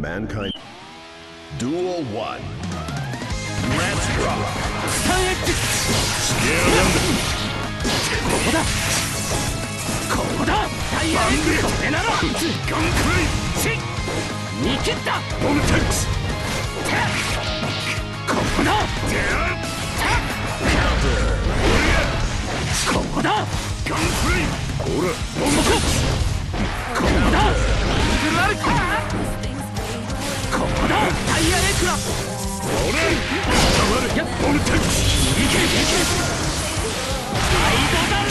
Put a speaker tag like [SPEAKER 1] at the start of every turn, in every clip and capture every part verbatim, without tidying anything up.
[SPEAKER 1] mankind. Duel one. Let's rock.
[SPEAKER 2] ここだここだダイヤエッグこれならガンクリシ見切ったボルテックスここだここだガンクリほらボルテックスここだイーグルアルここだダイヤエッグだほらボルテックスいけいけいけサイドダル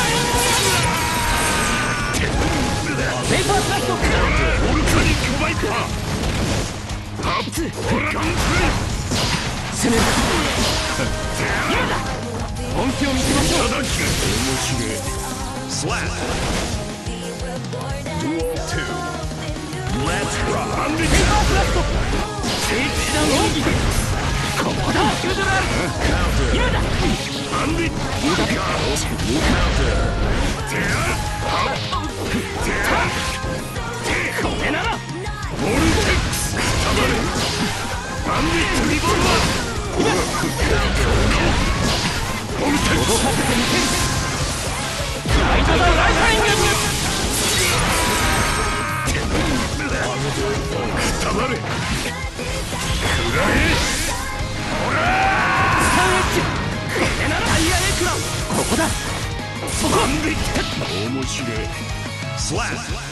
[SPEAKER 2] ペーパースライドオルカニックバイパーハッツガンクリ攻める今だ本気を見せましょう面白い
[SPEAKER 1] スラッDuel two. Let's rock.
[SPEAKER 2] ペーパースライドテイクダウン奥義ここだヒュードラル今だアンビッ無駄かこれならボルテックスたまるアンビットリボルバーボルテックス脅かせてみせるライトダウンライトニングたまるくらえほらスタンエッジこれならダイヤエクラここだそこ面白い
[SPEAKER 1] スラッ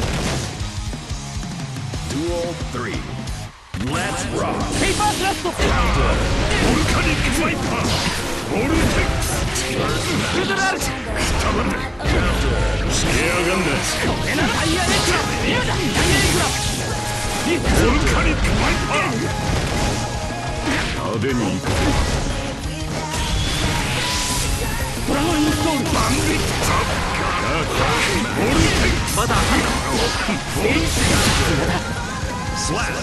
[SPEAKER 1] Duel three. Let's rock.
[SPEAKER 2] ペーパースラットボルカニックワイパーボルテックスヒュードラルたまるしてやがんだこれならダイヤエクラ今だダイヤエクラボルカニックワイパー派手にいくドラゴンインストールバンビットボルテックスまだボルテックススラッ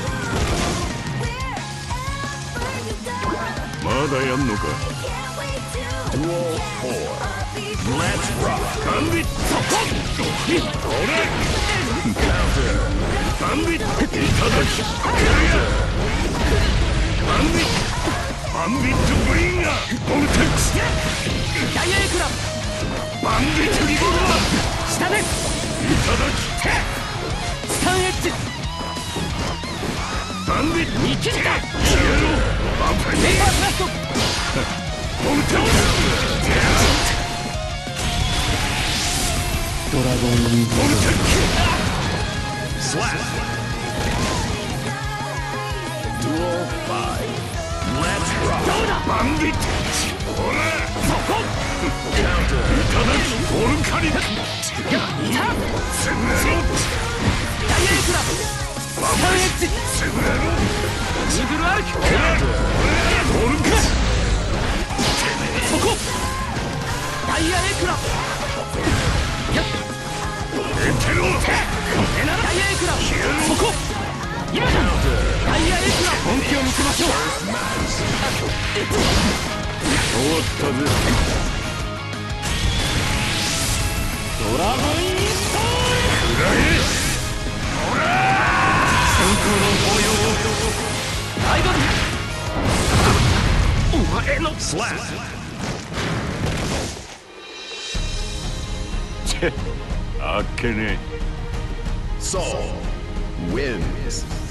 [SPEAKER 2] まだやんのか
[SPEAKER 1] Duel four. Let's rock.
[SPEAKER 2] バンビットそこほらバンビットいただきバンビットバンビットブリンガーボルテックスダイヤエクラバンビットリボルバー下でいただきスタンエッジバンビット見切った消えろバンペーパースラストボルテックスドラゴンリーボルテック
[SPEAKER 1] スラッ Duel five. Let's rock.
[SPEAKER 2] どうだバンビットほらそこいただきボルカニックいたセブエロダイヤエクラスタンエッジセブエロジグルアルキボルカそこダイヤエクラやっエテロこれならダイヤエクラそこ今だダイヤエクラ本気を見せましょう終わったぜドラゴンインストールくらえほら先行の抱擁をアイドルお前の
[SPEAKER 1] スラッ
[SPEAKER 2] チェあっけねえ
[SPEAKER 1] Soul wins.